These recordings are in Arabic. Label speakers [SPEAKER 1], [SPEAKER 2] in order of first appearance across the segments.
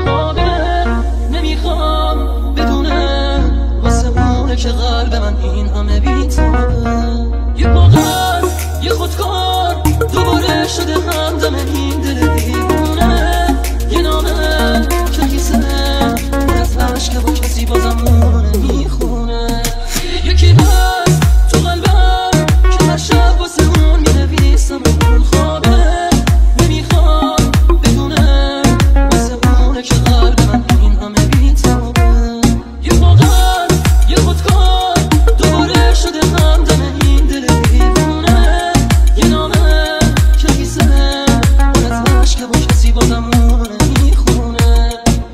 [SPEAKER 1] خوابه. نمیخوام بدونم واسه اونه که قلب من این همه بی‌تابه. یه موقع یه خودکار دوباره شده همدم این دل دیوونه. یه نامه که کیسه پر از عشقه با کسی بازم اونه میخونه. یکی هست تو قلبم که هر شب واسه اون مینویسم اون خوابه. نمیخوام بدونم واسه اونه که قلب من این همه بی‌تابه. یه موقع یه خودکار دوباره شده همدم این دل دیوونه. یه نامه که کیسه پر از عشقه با کسی بازم اونه میخونه.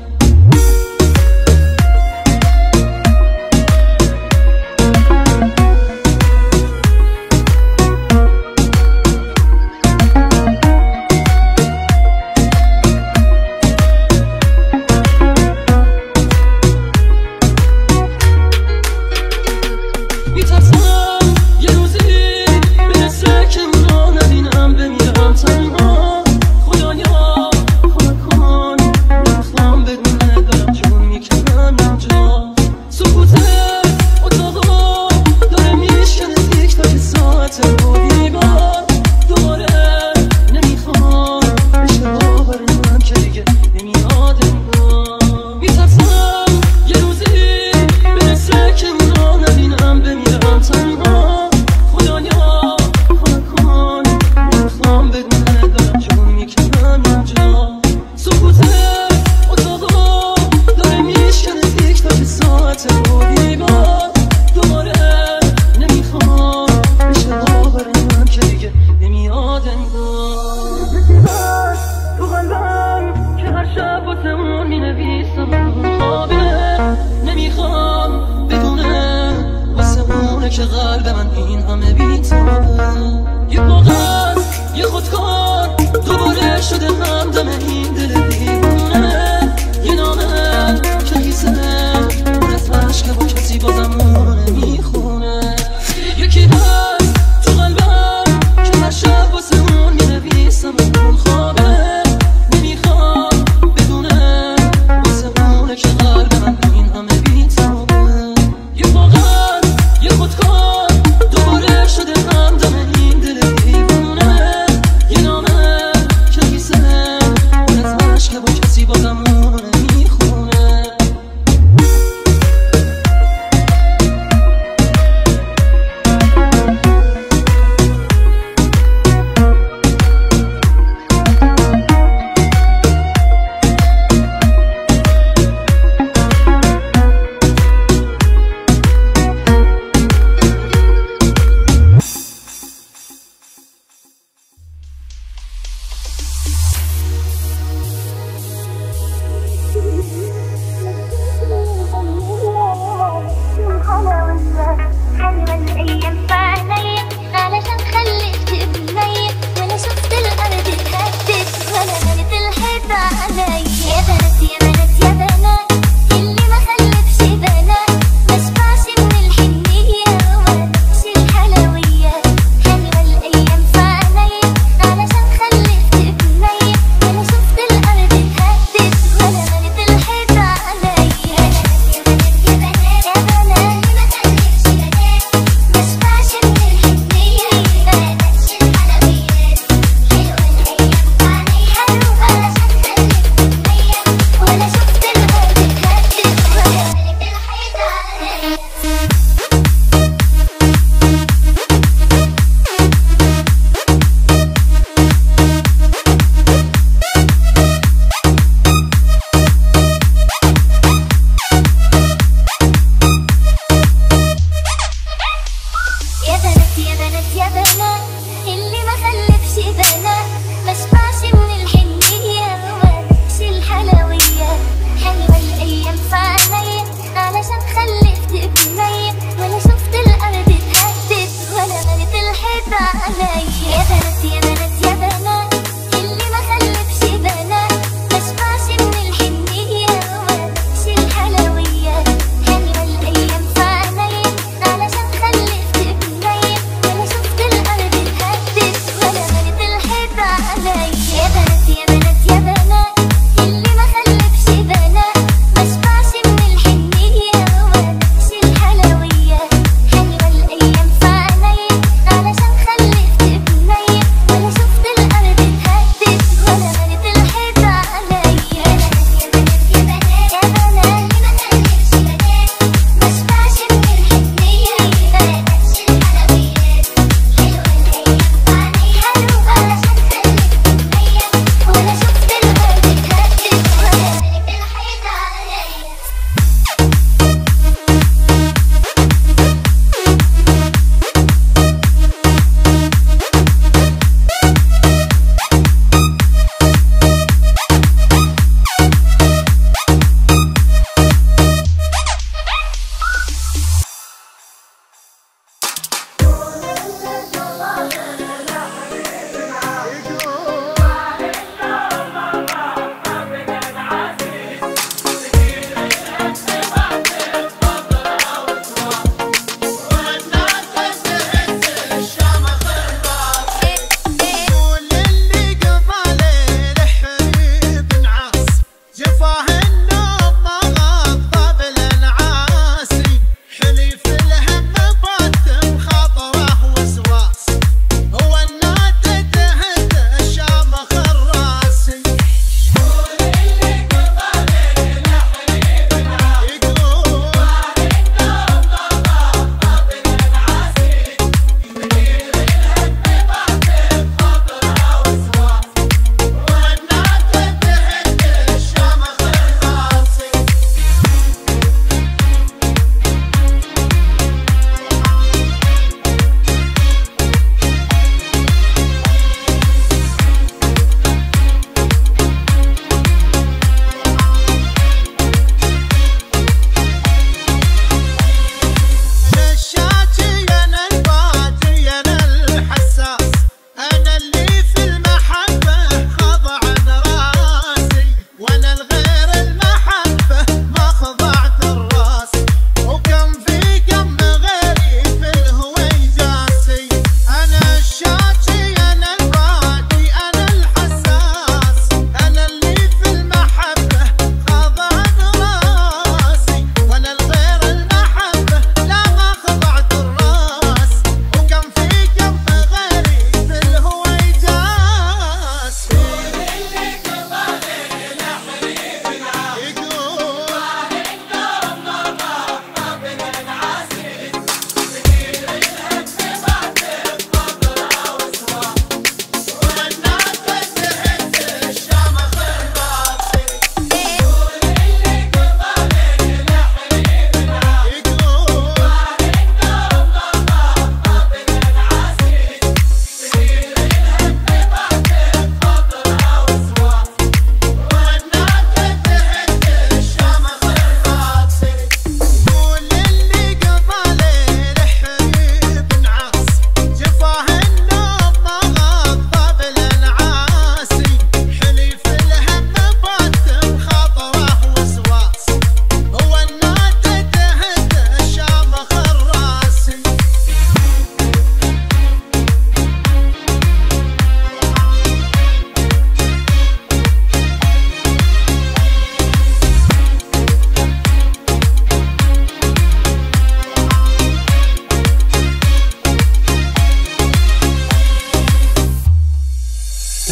[SPEAKER 1] میترسم یه روزی برسه که اونو نبینم بمیرم تنها. خدایا کمک کن نمیخوام بدونه دارم جون میکنم اینجا. سکوت اتاقا داره میشکنه تیک تاک ساعت بودیگاه. دوباره نمیخوام بشه باور من که دیگه نمیاد انگار. میترسم یه روزی برسه که اونو نبینم بمیرم تنها. خدایا کمک کن نمیخوام بدونه دارم جون میکنم اینجا. سکوت اتاقا داره میشکنه تیک تاک ساعت بودیگاه. دوباره نمیخوام بشه باور من که دیگه نمیاد انگار. تو قلبم که هر شب واسه اون مینویسم اون خوابه. نمیخوام بدونم واسه اونه که قلب من این همه بی‌تابه. یه موقع یه خودکار دوباره شده همدم این دل دیوونه. یه نامه که کیسه پر از عشقه با کسی بازم اونه میخونه. یکی هست تو قلبم که هر شب واسه اون مینویسم اون خوابه. نمیخوام بدونم واسه اونه که قلب من این همه بی‌تابه. یه موقع یه خودکار دوباره شده همدم این دل دیوونه. یه نامه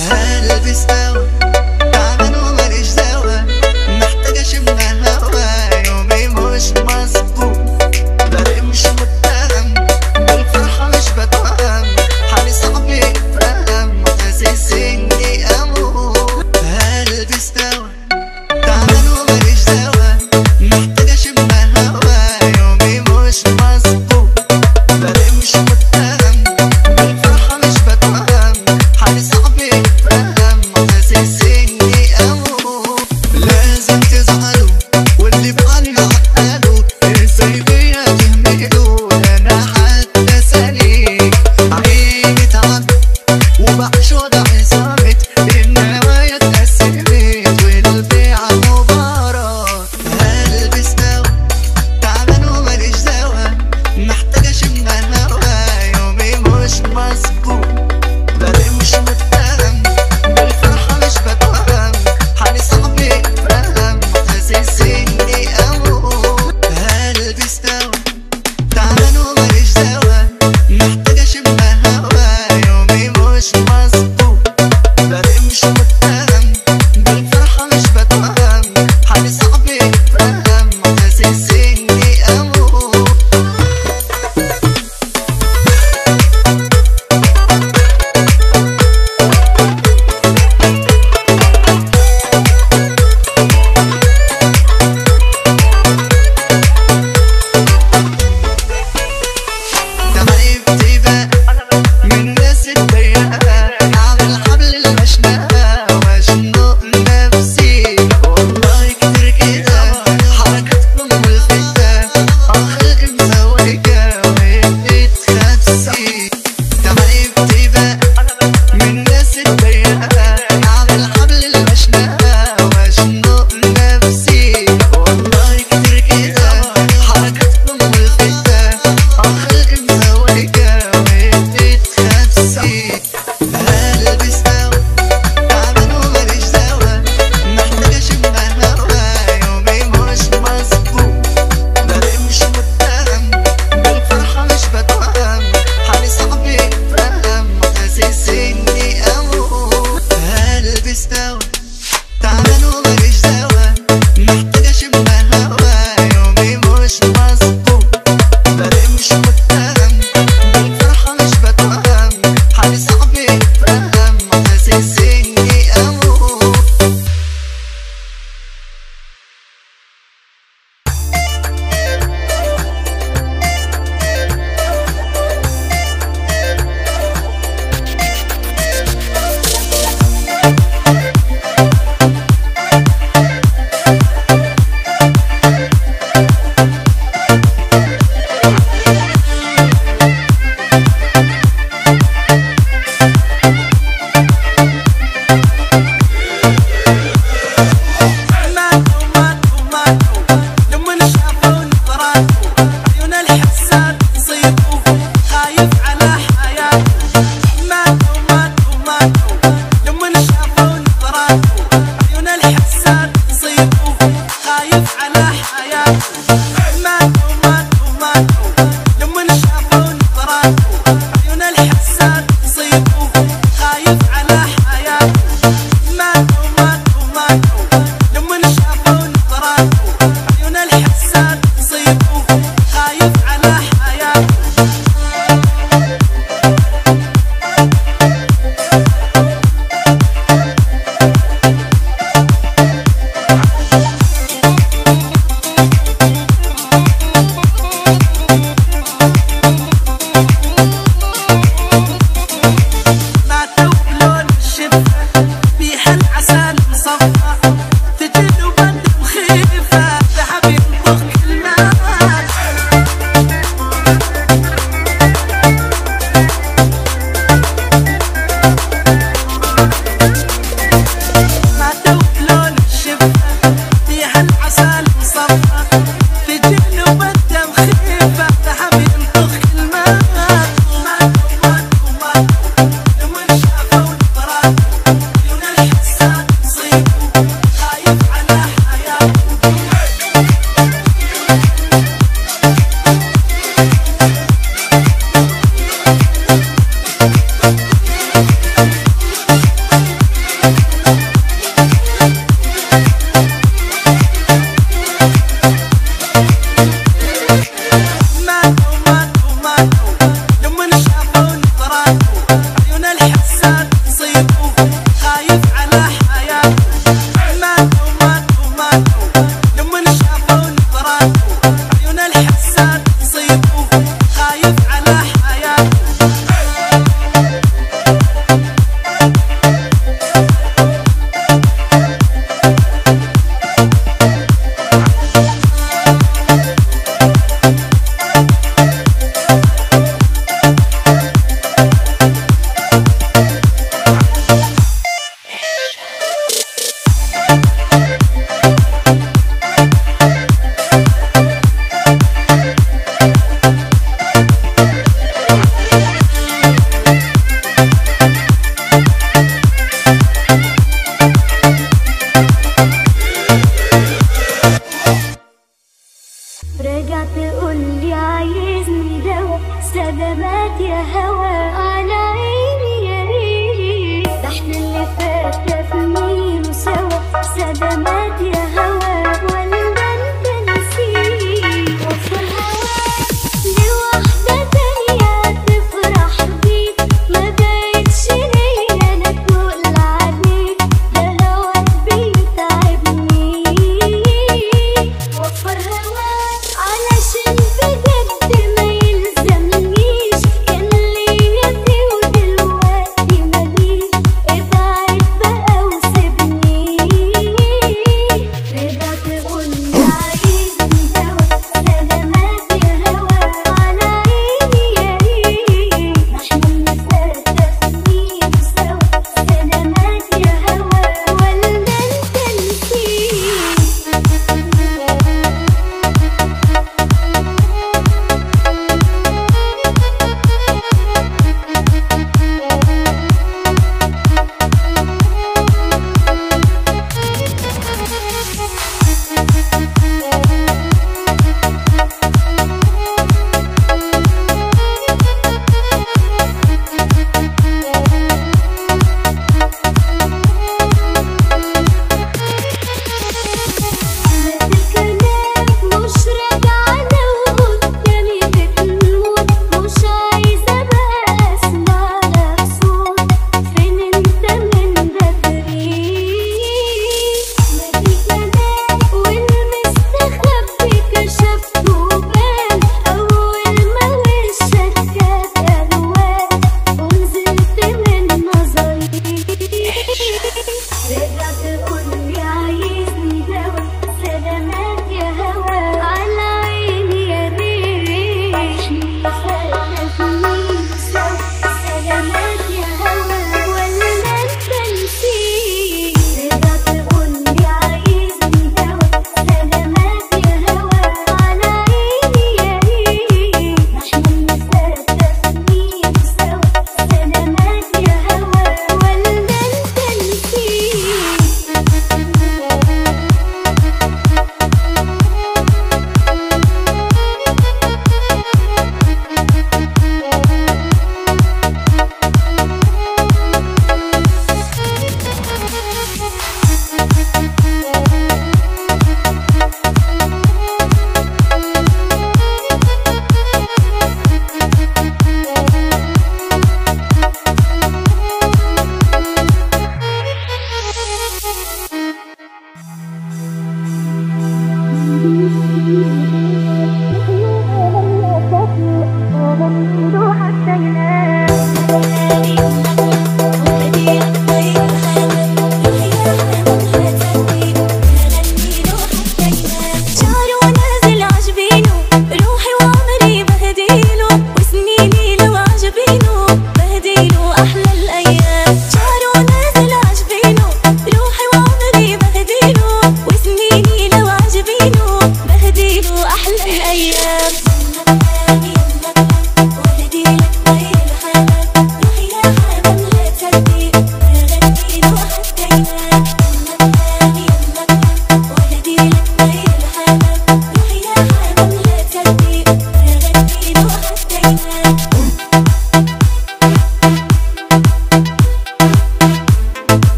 [SPEAKER 2] قلبي استوى تعبان وماليش دوا، محتاج اشم هوا، يومي مش مظبوط، بلاقي مش متهم، بالفرحة مش بتوهم، حالي صعب يتفهم، حاسس اني اموت. قلبي استوى تعبان وماليش دوا، محتاج اشم هوا، يومي مش مظبوط، بلاقي مش متهم، بالفرحة مش بتوهم، حالي صعب يتفهم، حاسس اني اموت. لازم تزعلوا واللي بحالي عقلوا، ازاي بيا تهملوا، انا حتى سليم عيني تعب وبعيش وضعي صامت، النوايا اتقسمت والبيعة مباراة. قلبي استوى تعبان وماليش دوا، محتاج اشم هوا، يومي مش مظبوط، بلاقي مش متهم، بالفرحة مش بتوهم، حالي صعب يتفهم، حاسس اني اموت. قلبي استوى تعبان وماليش دوا، محتاج اشم هوا، يومي مش مظبوط،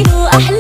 [SPEAKER 3] واحلى